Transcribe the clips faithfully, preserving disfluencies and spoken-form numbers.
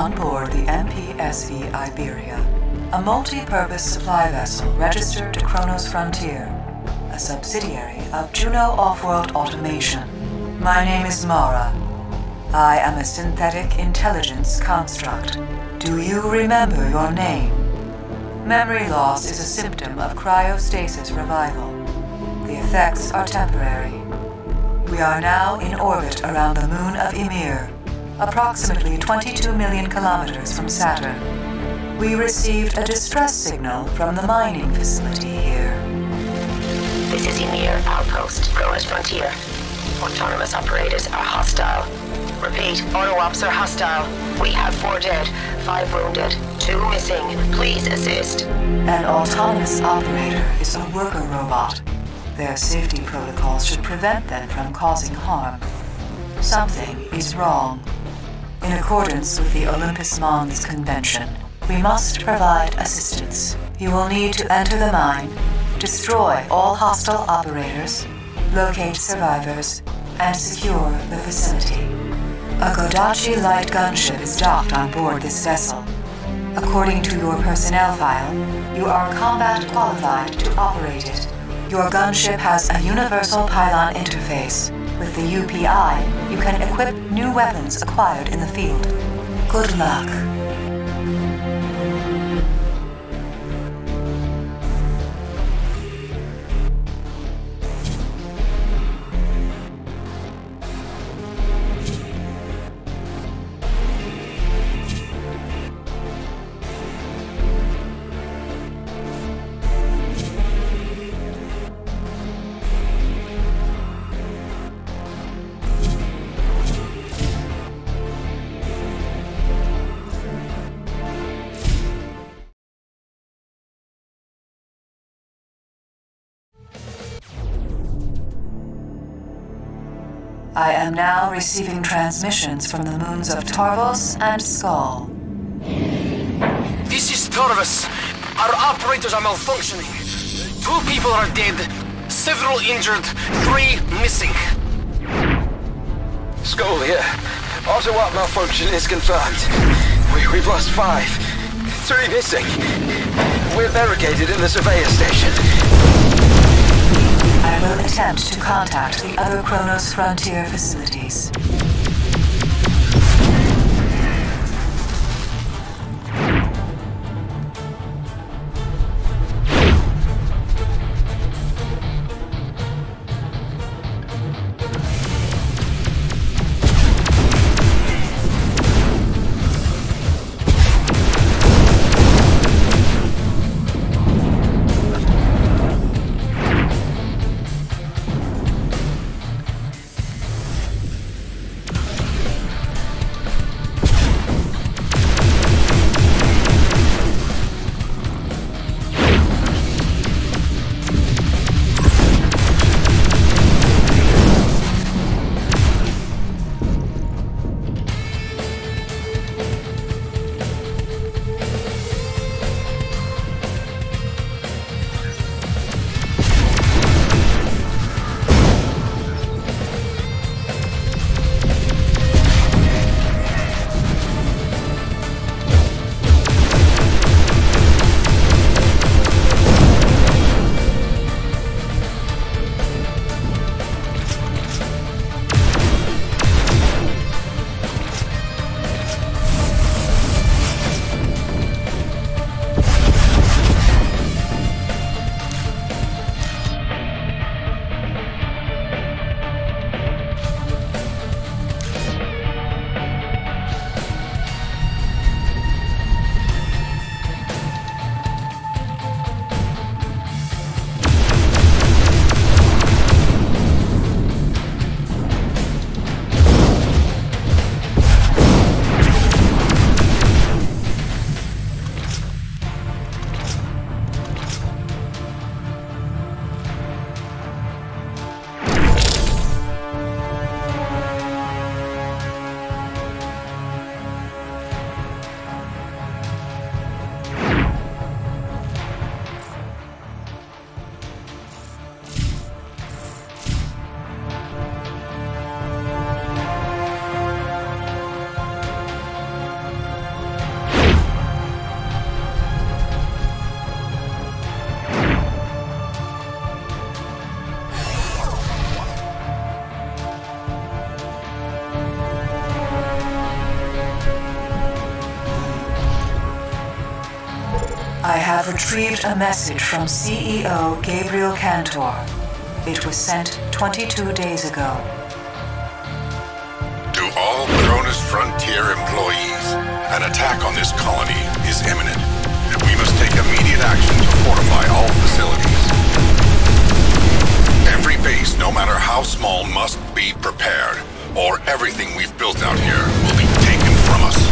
on board the M P S V Iberia, a multi-purpose supply vessel registered to Kronos Frontier, a subsidiary of Juno Offworld Automation. My name is Mara. I am a synthetic intelligence construct. Do you remember your name? Memory loss is a symptom of cryostasis revival. The effects are temporary. We are now in orbit around the moon of Ymir, approximately twenty-two million kilometers from Saturn. We received a distress signal from the mining facility here. This is Ymir, outpost, Kronos Frontier. Autonomous operators are hostile. Repeat, auto-ops are hostile. We have four dead, five wounded, two missing. Please assist. An autonomous operator is a worker robot. Their safety protocols should prevent them from causing harm. Something is wrong. In accordance with the Olympus Mons Convention, we must provide assistance. You will need to enter the mine, destroy all hostile operators, locate survivors, and secure the facility. A Kodachi light gunship is docked on board this vessel. According to your personnel file, you are combat qualified to operate it. Your gunship has a universal pylon interface. With the U P I, you can equip new weapons acquired in the field. Good luck. I am now receiving transmissions from the moons of Tarvos and Skull. This is Tarvos. Our operators are malfunctioning. Two people are dead, several injured, three missing. Skull here. Auto-op malfunction is confirmed. We, we've lost five. Three missing. We're barricaded in the surveyor station. I will attempt to contact the other Kronos Frontier facilities. have retrieved a message from C E O Gabriel Cantor. It was sent twenty-two days ago. To all Cronus Frontier employees, an attack on this colony is imminent, and we must take immediate action to fortify all facilities. Every base, no matter how small, must be prepared, or everything we've built out here will be taken from us.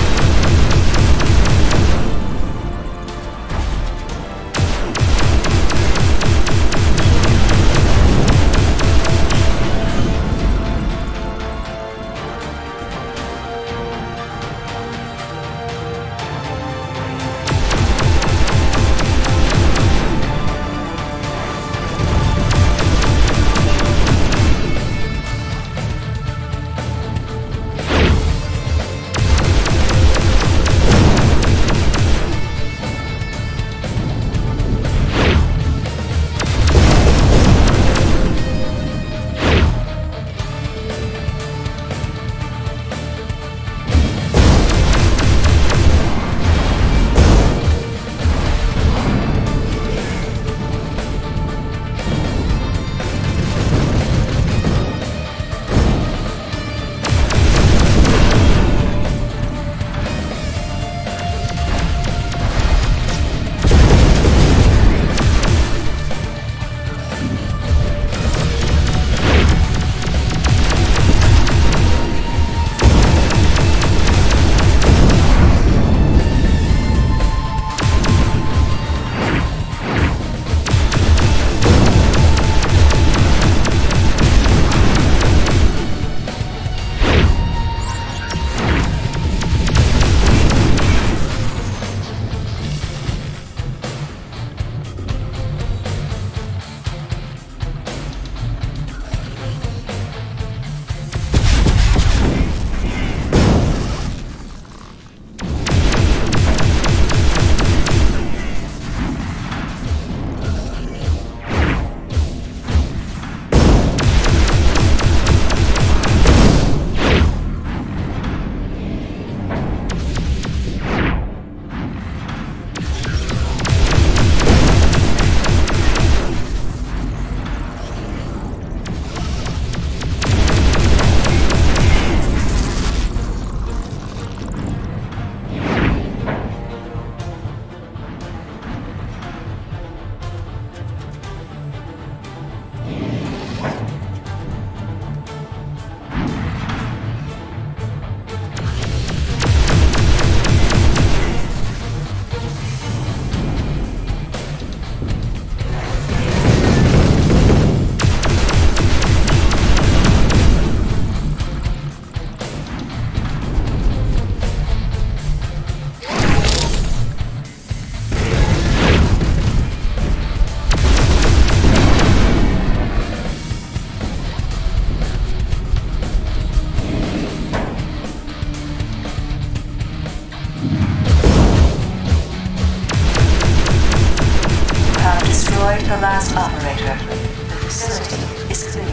The last operator. The facility is clear.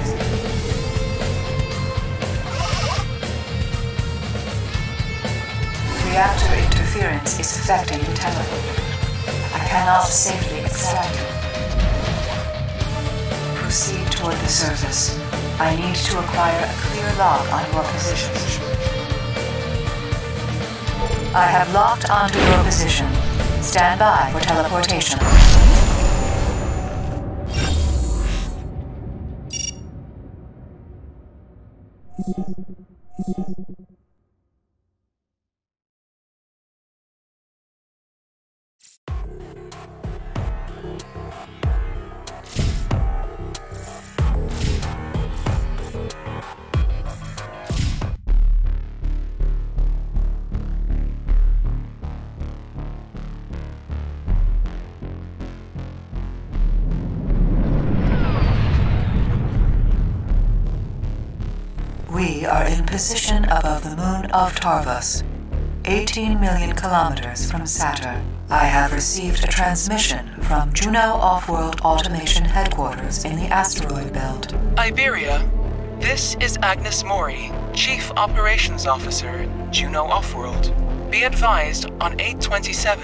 Reactor interference is affecting the teleporter. I cannot safely extract it. Proceed toward the surface. I need to acquire a clear lock on your position. I have locked onto your position. Stand by for teleportation. We are in position above the moon of Tarvos, eighteen million kilometers from Saturn. I have received a transmission from Juno Offworld Automation Headquarters in the asteroid belt. Iberia, this is Agnes Mori, Chief Operations Officer, Juno Offworld. Be advised, on eight twenty-seven,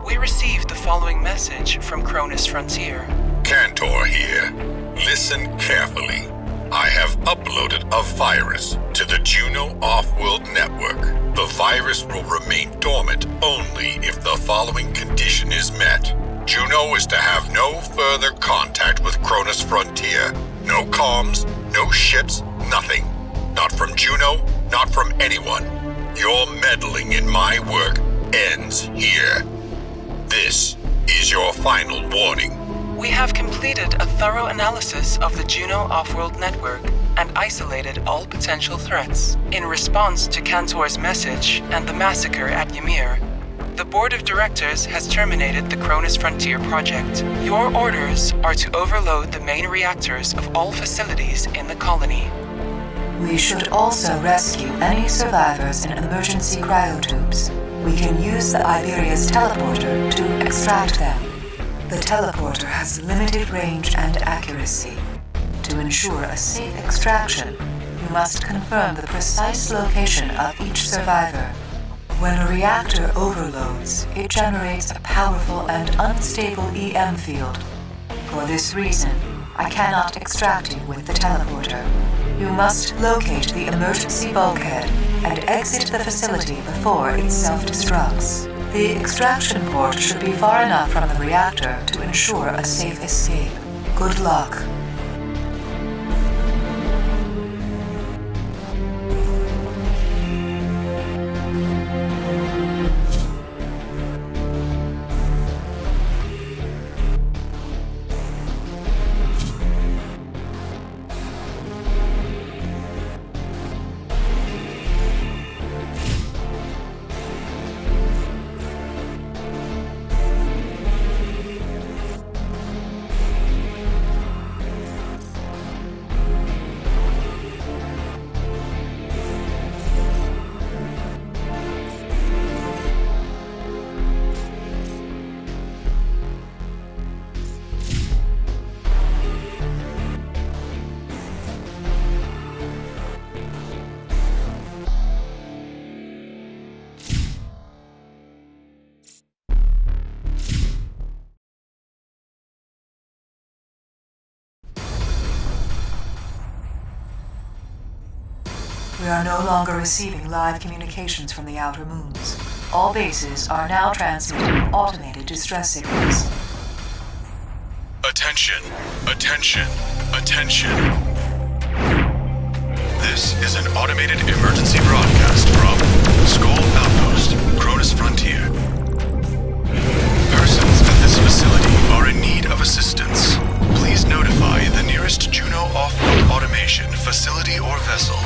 We received the following message from Cronus Frontier. Cantor here. Listen carefully. I have uploaded a virus to the Juno Off-World Network. The virus will remain dormant only if the following condition is met. Juno is to have no further contact with Cronus Frontier. No comms, no ships, nothing. Not from Juno, not from anyone. Your meddling in my work ends here. This is your final warning. We have completed a thorough analysis of the Juno Off-World Network and isolated all potential threats. In response to Cantor's message and the massacre at Ymir, the Board of Directors has terminated the Cronus Frontier project. Your orders are to overload the main reactors of all facilities in the colony. We should also rescue any survivors in emergency cryotubes. We can use the Iberia's teleporter to extract them. The teleporter has limited range and accuracy. To ensure a safe extraction, you must confirm the precise location of each survivor. When a reactor overloads, it generates a powerful and unstable E M field. For this reason, I cannot extract you with the teleporter. You must locate the emergency bulkhead and exit the facility before it self-destructs. The extraction port should be far enough from the reactor to ensure a safe escape. Good luck. We are no longer receiving live communications from the outer moons. All bases are now transmitting automated distress signals. Attention, attention, attention. This is an automated emergency broadcast from Skoll Outpost, Cronus Frontier. Persons at this facility are in need of assistance. Please notify the nearest Juno Off-World Automation facility or vessel.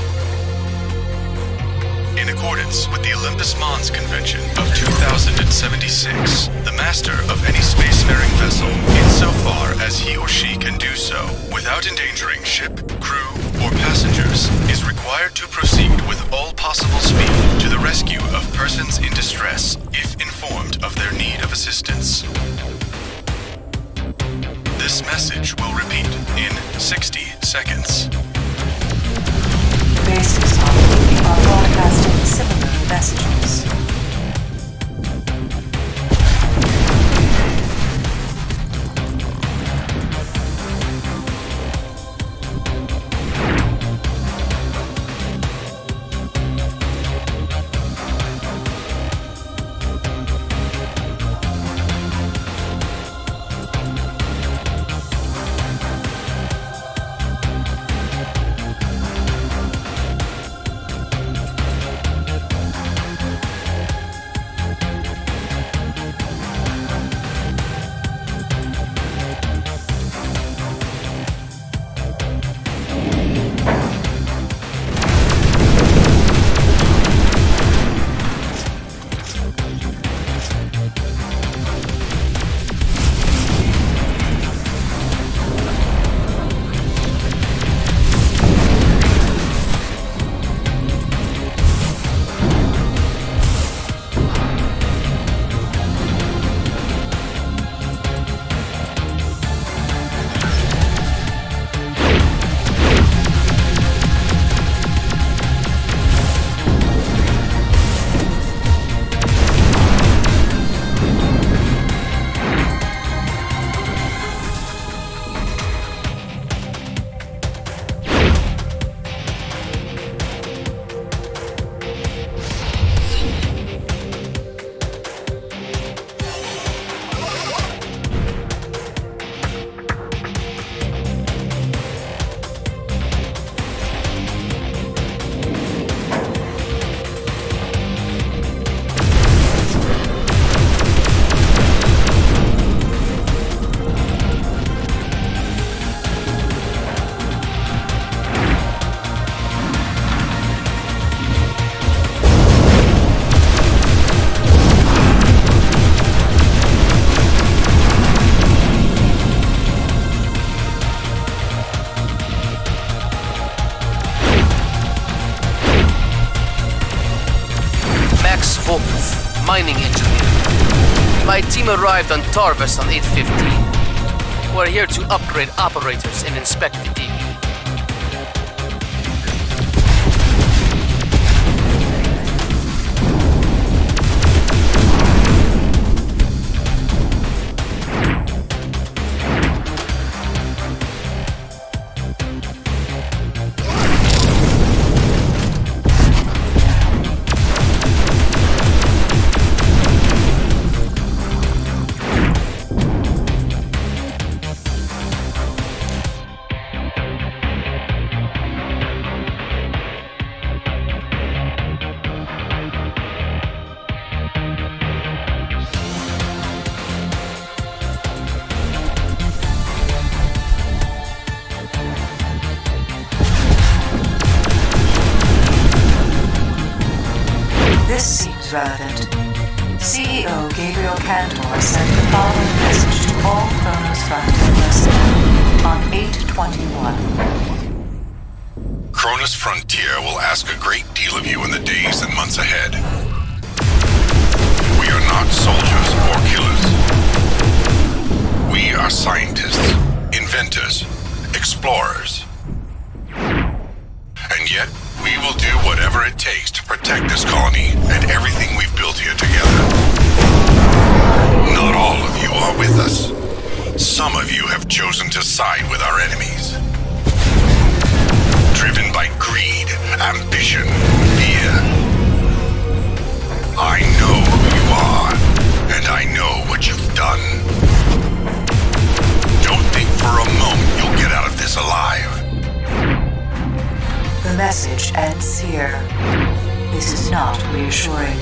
In accordance with the Olympus Mons Convention of two thousand seventy-six, the master of any spacefaring vessel, insofar as he or she can do so without endangering ship, crew, or passengers, is required to proceed with all possible speed to the rescue of persons in distress if informed of their need of assistance. This message will repeat in sixty seconds. Bases are broadcasting similar messages. Engineer. My team arrived on Tarvis on eight fifteen. We're here to upgrade operators and inspect the D B. This seems relevant. C E O Gabriel Cantor sent the following message to all Kronos Frontier personnel on eight twenty-one. Kronos Frontier will ask a great deal of you in the days and months ahead. We are not soldiers or killers. We are scientists, inventors, explorers. And yet, we will do whatever it takes to protect this colony and everything we've built here together. Not all of you are with us. Some of you have chosen to side with our enemies. Driven by greed, ambition, fear. I know who you are, and I know what you've done. Don't think for a moment you'll get out of this alive. The message ends here. This is not reassuring.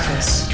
surface.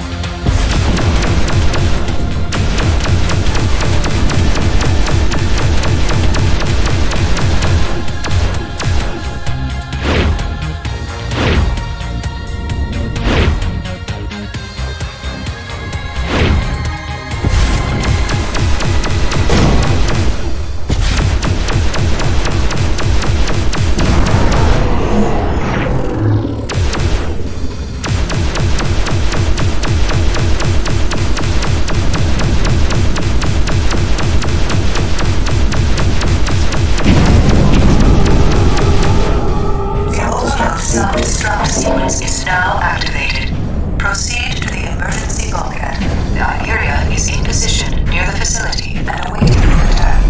Self-destruct sequence is now activated. Proceed to the emergency bulkhead. The Iberia is in position near the facility and awaiting your attack.